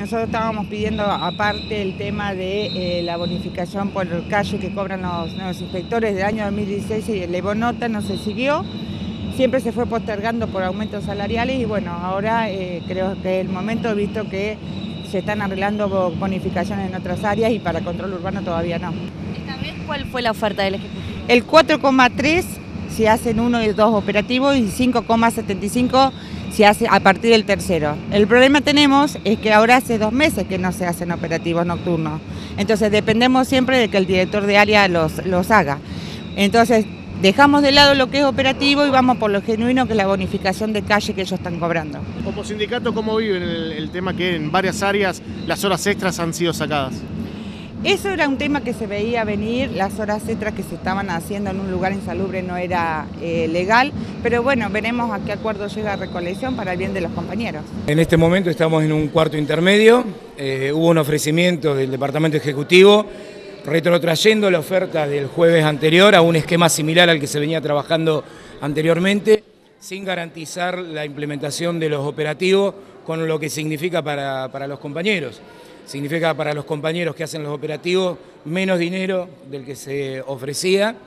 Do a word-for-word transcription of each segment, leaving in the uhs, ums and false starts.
nosotros estábamos pidiendo aparte el tema de eh, la bonificación por el calle que cobran los, los inspectores del año dos mil dieciséis y elevó nota, no se siguió. Siempre se fue postergando por aumentos salariales y bueno, ahora eh, creo que es el momento, visto que se están arreglando bonificaciones en otras áreas y para control urbano todavía no. ¿Esta vez cuál fue la oferta del Ejecutivo? El cuatro coma tres si hacen uno y dos operativos y cinco coma setenta y cinco si hace a partir del tercero. El problema tenemos es que ahora hace dos meses que no se hacen operativos nocturnos. Entonces dependemos siempre de que el director de área los, los haga. Entonces dejamos de lado lo que es operativo y vamos por lo genuino, que es la bonificación de calle que ellos están cobrando. Como sindicato, ¿cómo viven el, el tema que en varias áreas las horas extras han sido sacadas? Eso era un tema que se veía venir, las horas extras que se estaban haciendo en un lugar insalubre no era eh, legal, pero bueno, veremos a qué acuerdo llega la recolección para el bien de los compañeros. En este momento estamos en un cuarto intermedio, eh, hubo un ofrecimiento del Departamento Ejecutivo retrotrayendo la oferta del jueves anterior a un esquema similar al que se venía trabajando anteriormente, sin garantizar la implementación de los operativos con lo que significa para, para los compañeros. Significa para los compañeros que hacen los operativos menos dinero del que se ofrecía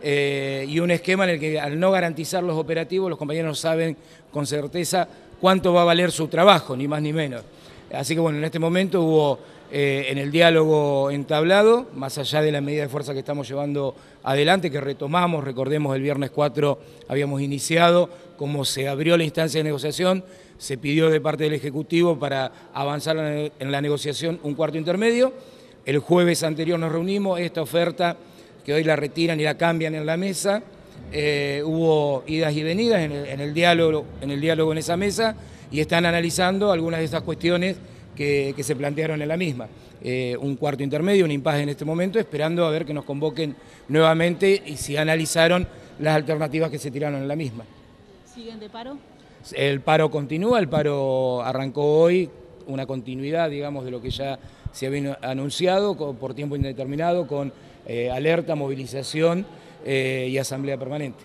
eh, y un esquema en el que al no garantizar los operativos los compañeros no saben con certeza cuánto va a valer su trabajo, ni más ni menos. Así que bueno, en este momento hubo eh, en el diálogo entablado, más allá de la medida de fuerza que estamos llevando adelante, que retomamos, recordemos el viernes cuatro habíamos iniciado, como se abrió la instancia de negociación, se pidió de parte del Ejecutivo para avanzar en la negociación un cuarto intermedio. El jueves anterior nos reunimos, esta oferta que hoy la retiran y la cambian en la mesa, eh, hubo idas y venidas en el, en, el diálogo, en el diálogo en esa mesa y están analizando algunas de esas cuestiones que, que se plantearon en la misma. Eh, un cuarto intermedio, un impasse en este momento, esperando a ver que nos convoquen nuevamente y si analizaron las alternativas que se tiraron en la misma. ¿Siguen de paro? El paro continúa, el paro arrancó hoy, una continuidad, digamos, de lo que ya se había anunciado con, por tiempo indeterminado, con eh, alerta, movilización eh, y asamblea permanente.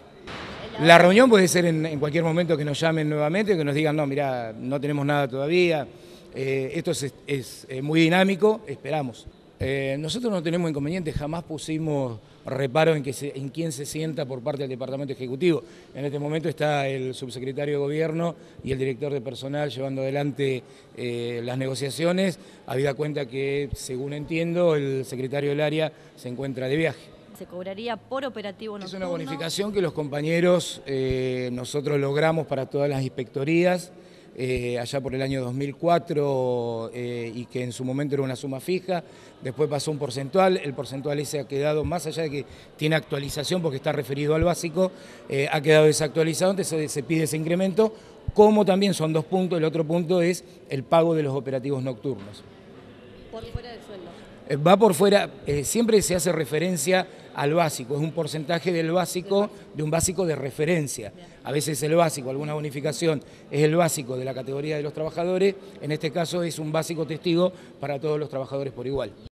La reunión puede ser en, en cualquier momento que nos llamen nuevamente, que nos digan, no, mirá, no tenemos nada todavía, eh, esto es, es, es muy dinámico, esperamos. Eh, nosotros no tenemos inconvenientes, jamás pusimos reparo en, que se, en quién se sienta por parte del Departamento Ejecutivo. En este momento está el subsecretario de Gobierno y el director de personal llevando adelante eh, las negociaciones, habida cuenta que, según entiendo, el secretario del área se encuentra de viaje. ¿Se cobraría por operativo nocturno? Es una bonificación que los compañeros eh, nosotros logramos para todas las inspectorías, Eh, allá por el año dos mil cuatro eh, y que en su momento era una suma fija, después pasó un porcentual, el porcentual ese ha quedado, más allá de que tiene actualización porque está referido al básico, eh, ha quedado desactualizado, entonces se pide ese incremento, como también son dos puntos, el otro punto es el pago de los operativos nocturnos. ¿Por fuera del sueldo? Eh, va por fuera, eh, siempre se hace referencia al básico, es un porcentaje del básico, de un básico de referencia. A veces el básico, alguna bonificación, es el básico de la categoría de los trabajadores, en este caso es un básico testigo para todos los trabajadores por igual.